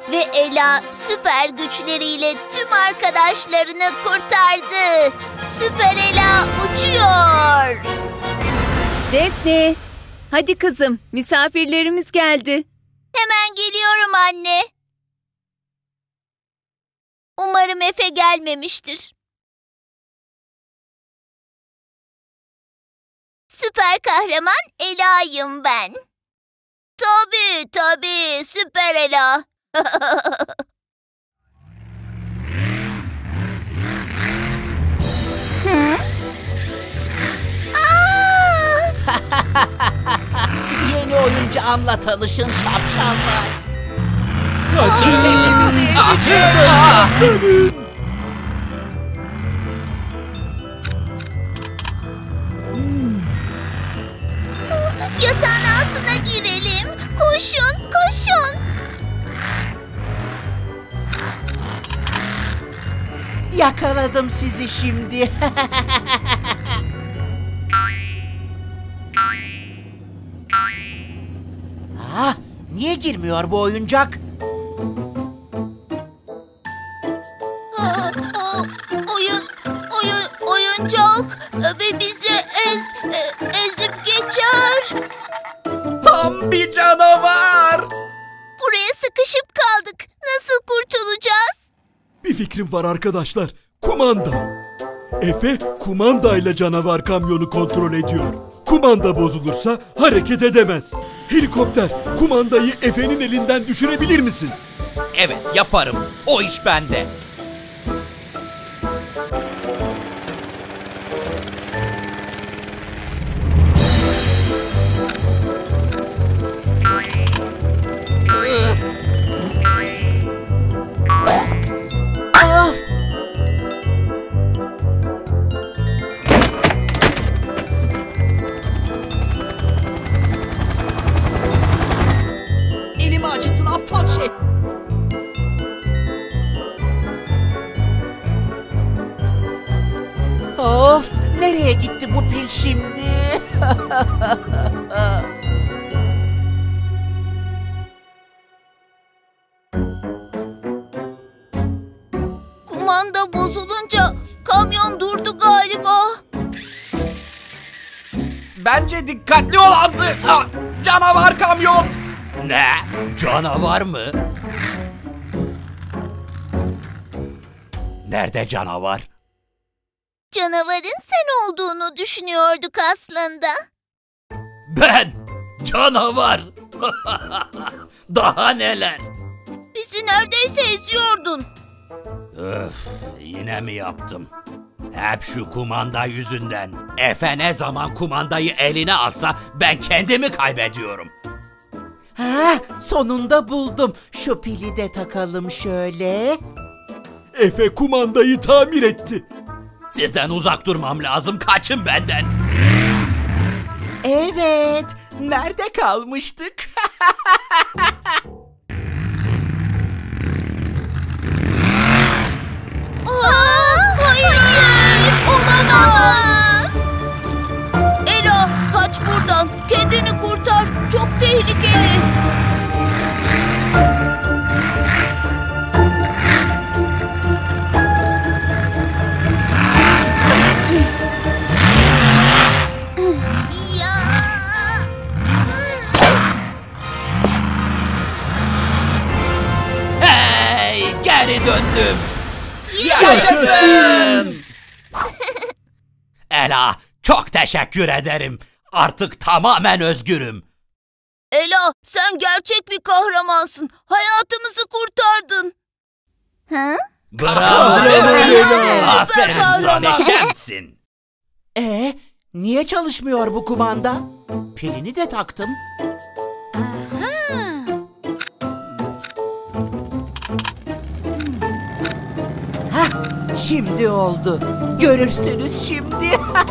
Ve Ela süper güçleriyle tüm arkadaşlarını kurtardı. Süper Ela uçuyor. Defne, hadi kızım, misafirlerimiz geldi. Hemen geliyorum anne. Umarım Efe gelmemiştir. Süper kahraman Ela'yım ben. Tabii, süper Ela. Yeni oyuncağımla tanışın şapşallar. Kaçın! Yatağın altına girelim. Koşun. Yakaladım sizi şimdi. Niye girmiyor bu oyuncak? Oyuncak ve bizi ezip geçer. Tam bir canavar! Buraya sıkışıp kaldık. Nasıl kurtulacağız? Bir fikrim var arkadaşlar. Kumanda. Efe kumandayla canavar kamyonu kontrol ediyor. Kumanda bozulursa hareket edemez. Helikopter, kumandayı Efe'nin elinden düşürebilir misin? Evet, yaparım. O iş bende. Elimi acıttın aptal şey. Of, nereye gitti bu pil şimdi? Kumanda bozulunca kamyon durdu galiba. Bence dikkatli ol Abdü. Canavar kamyon! Ne? Canavar mı? Nerede canavar? Canavarın sen olduğunu düşünüyorduk aslında. Ben! Canavar! Daha neler? Bizi neredeyse eziyordun. Öf, yine mi yaptım? Hep şu kumanda yüzünden. Efe ne zaman kumandayı eline alsa ben kendimi kaybediyorum. Sonunda buldum. Şu pili de takalım şöyle. Efe kumandayı tamir etti. Sizden uzak durmam lazım. Kaçın benden. Evet, nerede kalmıştık? Hayır! Olamaz! Ela, kaç buradan. Kendini kurtar. Çok tehlikeli. Hey! Geri döndüm. Yaşasın! Ela, çok teşekkür ederim. Artık tamamen özgürüm. Ela, sen gerçek bir kahramansın. Hayatımızı kurtardın. Ha? Bravo! Ela! Aferin sana, muhteşemsin. Niye çalışmıyor bu kumanda? Pilini de taktım. Şimdi oldu. Görürsünüz şimdi.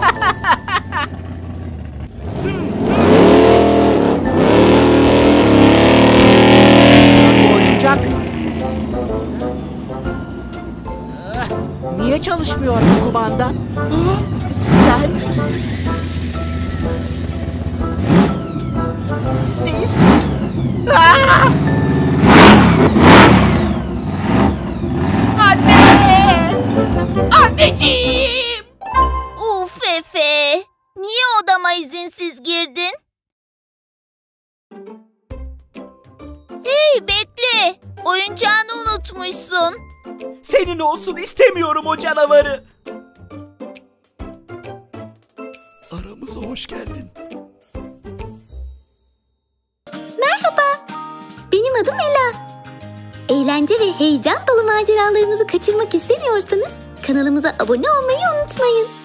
Oyuncak. Niye çalışmıyor bu kumanda? Sen... Siz... izinsiz girdin? Hey bekle. Oyuncağını unutmuşsun. Senin olsun istemiyorum o canavarı. Aramıza hoş geldin. Benim adım Ela. Eğlence ve heyecan dolu maceralarımızı kaçırmak istemiyorsanız kanalımıza abone olmayı unutmayın.